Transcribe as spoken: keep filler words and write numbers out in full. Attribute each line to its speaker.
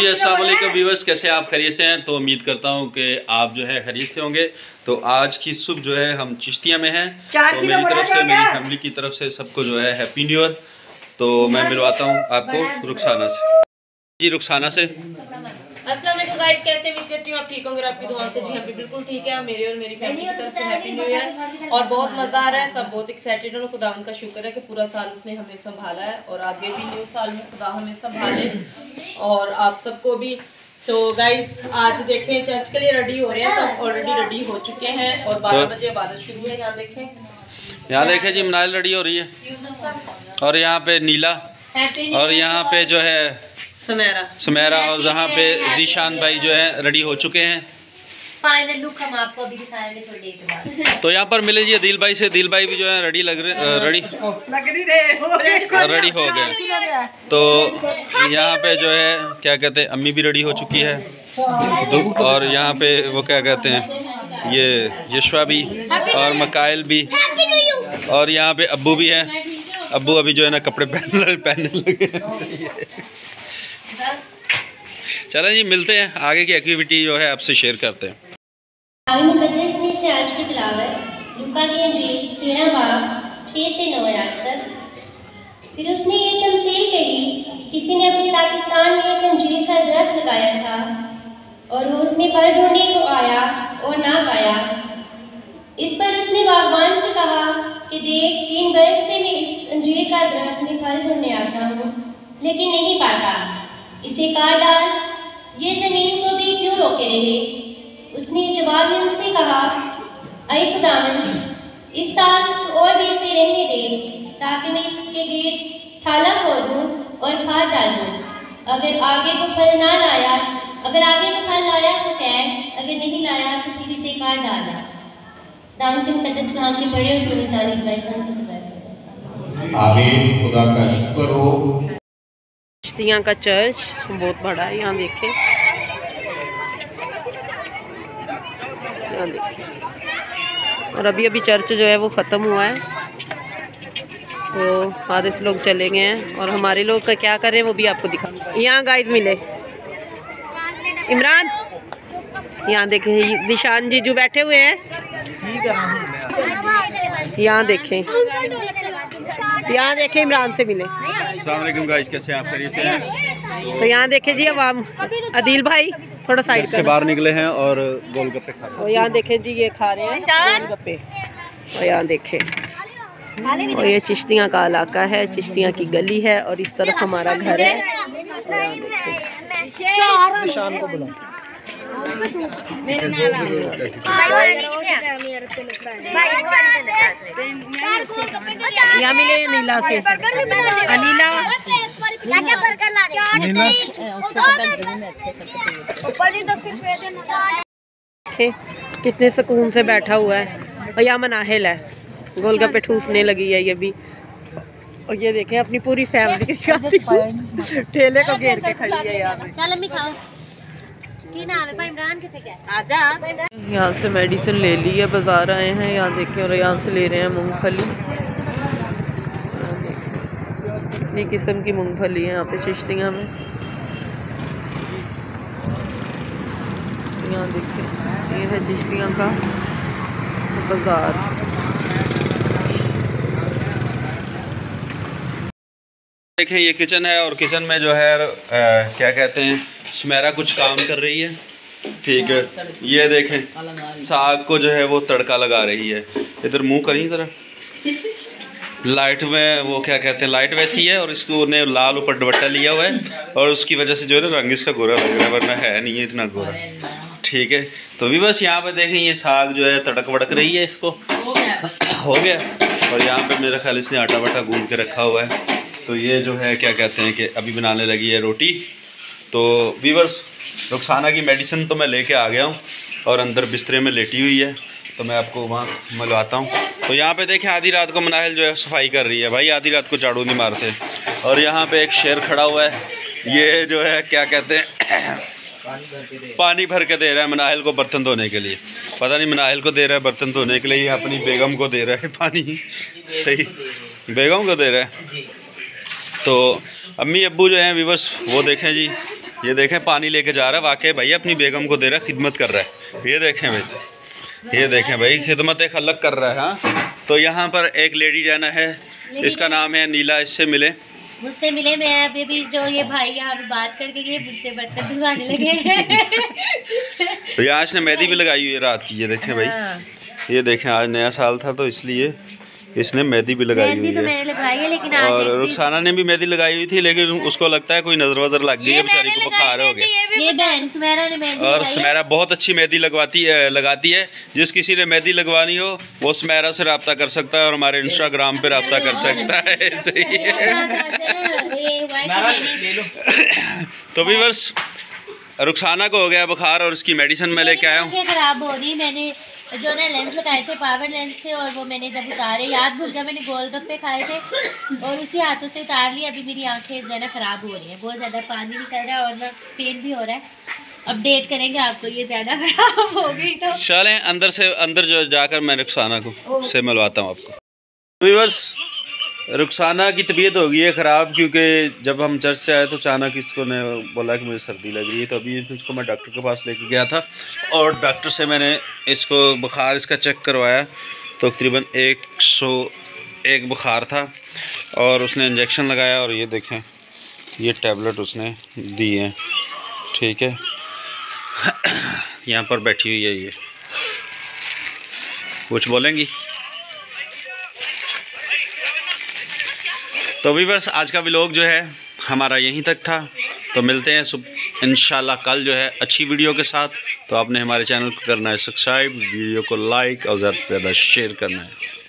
Speaker 1: जी अस्सलाम वालेकुम व्यूअर्स, कैसे आप खैरियत से हैं? तो उम्मीद करता हूं कि आप जो है खैरियत से होंगे। तो आज की सुबह जो है हम चिश्तिया में हैं, तो मेरी तरफ से, मेरी फैमिली की तरफ से सबको जो है हैप्पी न्यू ईयर। तो मैं मिलवाता हूं आपको रुखसाना से। जी रुखसाना से।
Speaker 2: अस्सलाम वालेकुम गाइस, कैसे उम्मीद करती हूँ आप ठीक होंगे आपकी दुआओं से। जी हम भी बिल्कुल ठीक है। मेरे और मेरी फैमिली की तरफ से हैप्पी न्यू ईयर और बहुत मज़ा आ रहा है। सब बहुत एक्साइटेड है और खुदा उनका शुक्र है कि पूरा साल उसने हमें संभाला है और आगे भी न्यू साल में खुदा हमें संभाले और आप सबको भी। तो गाइस आज देखें चर्च के लिए रेडी हो रहे हैं, सब ऑलरेडी रेडी हो चुके हैं और बारह बजे इबादत शुरू है। यहाँ देखें,
Speaker 1: यहाँ देखें जी मनाइल रेडी हो रही है और यहाँ पे नीला और यहाँ पे जो है
Speaker 2: सुमेरा
Speaker 1: सुमेरा और जहाँ पे जीशान भाई जो है रेडी हो चुके हैं।
Speaker 3: फाइनल लुक हम आपको अभी दिखाएंगे थोड़ी देर बाद।
Speaker 1: तो यहाँ पर मिले जी दिल भाई से। दिल भाई भी जो है रेडी लग रहे रेडी रेडी हो गए। तो यहाँ पे जो है क्या कहते हैं अम्मी भी रेडी हो चुकी है और यहाँ पे वो क्या कहते हैं ये यशवा भी और मकाइल भी और यहाँ पे अब्बू भी है। अब्बू अभी जो है ना कपड़े पहन पहनने लगे। चलो जी मिलते हैं, आगे की एक्टिविटी जो है आपसे शेयर करते हैं।
Speaker 3: मदरसे से आज की तिलावत लुका की अंजील तेरह बाब छः से नौ आयत तक। फिर उसने ये तमसील कही, किसी ने अपने पाकिस्तान में एक अंजीर का दरख्त लगाया था और वो उसमें फल ढूंढने को आया और ना पाया। इस पर उसने बागवान से कहा कि देख, तीन बरस से मैं इस अंजीर का दरख्त में फल ढूंढने आता हूँ लेकिन नहीं पाता, इसे काट डाल, ये ज़मीन को भी क्यों रोके रहे। उसने जवाब में उनसे कहा, अय खुदावंद, इस साल और भी इसे रहने दे ताकि मैं इसके गेट थाला खोल दूँ और खाद डाल दूँ। अगर आगे को फल ना लाया अगर आगे को फल लाया तो खैर, अगर नहीं लाया तो फिर इसे काट डालना। दाम के मुकद्दस नाम के बड़े और सुने जाने की लाइसेंस से
Speaker 4: आमीन। खुदा का शुक्र हो।
Speaker 2: चिश्तिया का चर्च बहुत बड़ा है। यहाँ देखें, यहाँ देखें और अभी अभी चर्च जो है वो ख़त्म हुआ है। तो आधे से लोग चले गए हैं और हमारे लोग का क्या कर रहे हैं वो भी आपको दिखा। यहाँ गाइस मिले इमरान, यहाँ देखें निशान जी जो बैठे हुए हैं। यहाँ देखें, यहाँ देखें इमरान से मिले।
Speaker 1: अस्सलाम वालेकुम गाइस, कैसे आप खैरियत से हैं?
Speaker 2: तो यहाँ देखें जी, अब हम अदील भाई थोड़ा साइड
Speaker 1: से बाहर निकले हैं और गोलगप्पे खा रहे हैं।
Speaker 2: तो यहाँ देखें जी, ये खा रहे हैं गोलगप्पे। और यहाँ देखें, और ये चिश्तियाँ का इलाका है, चिश्तियाँ की गली है और इस तरफ हमारा घर है।
Speaker 4: शान को बुला।
Speaker 2: यहाँ मिले नीला से, अनीला कितने सुकून से बैठा हुआ है। और यहाँ मनाहिल है, गोलगप्पे ठूसने लगी है ये भी। और ये देखें अपनी पूरी फैमिली ठेले को घेर के खड़ी है यहाँ पे। यहाँ से मेडिसिन ले ली है, बाजार आए हैं। यहाँ देखें और यहाँ से ले रहे हैं मूंगफली। कितनी किस्म की मूंगफली है यहाँ पे चिश्तिया में। यहाँ देखें, ये है चिश्तिया का बाजार।
Speaker 1: देखें ये किचन है और किचन में जो है आ, क्या कहते हैं सुमेरा कुछ काम कर रही है। ठीक है, ये देखें साग को जो है वो तड़का लगा रही है। इधर मुंह करी जरा। लाइट में वो क्या कहते हैं लाइट वैसी है और इसको ने लाल ऊपर दुपट्टा लिया हुआ है और उसकी वजह से जो है ना रंग इसका गोरा लग रहा है, वरना है नहीं है इतना गोरा। ठीक है, तो भी बस यहाँ पे देखें ये साग जो है तड़क वड़क रही है, इसको हो गया। और यहाँ पे मेरा ख्याल इसने आटा वाटा गूंद के रखा हुआ है। तो ये जो है क्या कहते हैं कि अभी बनाने लगी है रोटी। तो वीवर्स, रुखसाना की मेडिसिन तो मैं लेके आ गया हूँ और अंदर बिस्तरे में लेटी हुई है, तो मैं आपको वहाँ मिलवाता हूँ। तो यहाँ पे देखें आधी रात को मनाहिल जो है सफाई कर रही है। भाई आधी रात को झाड़ू नहीं मारते। और यहाँ पे एक शेर खड़ा हुआ है, ये जो है क्या कहते हैं पानी भर के दे रहा है मनाहिल को बर्तन धोने के लिए। पता नहीं मनाहिल को दे रहा है बर्तन धोने के लिए या अपनी बेगम को दे रहा है पानी। सही, बेगम को दे रहा है। तो अम्मी अब्बू जो हैं व्यूवर्स वो देखें जी ये देखें पानी लेके जा रहा है, वाकई भाई अपनी बेगम को दे रहा है, खिदमत कर रहा है। ये देखें भाई, ये देखें भाई, खिदमत एक अलग कर रहा है। हाँ, तो यहाँ पर एक लेडी जाना है, इसका नाम है नीला, इससे मिले,
Speaker 3: मुझसे मिले। मैं अभी भी जो ये भाई यहाँ पे बात करके गए, मुझसे बर्तन धुलवाने लगे।
Speaker 1: तो यहाँ इसने मेहंदी भी लगाई हुई है रात की। ये देखें भाई,
Speaker 3: हाँ।
Speaker 1: ये देखें आज नया साल था तो इसलिए इसने मेहंदी भी लगाई हुई
Speaker 3: तो
Speaker 1: है।
Speaker 3: मैंने लगवाई है, लेकिन आज
Speaker 1: और
Speaker 3: एक चीज़-
Speaker 1: रुखसाना ने भी मेहंदी लगाई हुई थी, लेकिन उसको लगता है कोई नजर वजर लग गई है, बेचारी को बुखार हो गया।
Speaker 3: ये बहन सुमेरा ने मेहंदी
Speaker 1: और
Speaker 3: लगाई है।
Speaker 1: सुमेरा बहुत अच्छी मेहंदी लगवाती है लगाती है। जिस किसी ने मेहंदी लगवानी हो वो सुमेरा से रब्ता कर सकता है और हमारे इंस्टाग्राम पे रब्ता कर सकता है। सही है।
Speaker 3: ये हुआ है कि मैंने-
Speaker 1: तो व्यूअर्स, रुखसाना को हो गया बुखार और उसकी मेडिसिन मैं लेके आया हूँ।
Speaker 3: आंखें खराब हो रही, मैंने जो ना लेंस लगाए थे, पावर लेंस थे, और वो मैंने जब उतारे याद भूल गया, मैंने गोलगप्पे खाए थे और उसी हाथों से उतार लिए। अभी मेरी आंखें जो है ना खराब हो रही हैं, बहुत ज़्यादा पानी निकल रहा है और ना पेन भी हो रहा है। अपडेट करेंगे आपको, ये ज़्यादा खराब हो गई तो
Speaker 1: चलें अंदर से, अंदर जो जाकर मैं रुखसाना को से मिलवाता हूँ आपको। व्यूअर्स, रुखसाना की तबीयत हो गई है ख़राब, क्योंकि जब हम चर्च से आए तो अचानक इसको ने बोला कि मुझे सर्दी लग रही है। तो अभी इसको मैं डॉक्टर के पास लेके गया था और डॉक्टर से मैंने इसको बुखार इसका चेक करवाया तो तकरीबन एक सौ एक बुखार था और उसने इंजेक्शन लगाया। और ये देखें, ये टैबलेट उसने दी है, ठीक है। यहाँ पर बैठी हुई है, ये कुछ बोलेंगी? तो भी बस आज का व्लॉग जो है हमारा यहीं तक था। तो मिलते हैं सुबह इंशाल्लाह कल जो है अच्छी वीडियो के साथ। तो आपने हमारे चैनल को करना है सब्सक्राइब, वीडियो को लाइक और ज़्यादा से ज़्यादा शेयर करना है।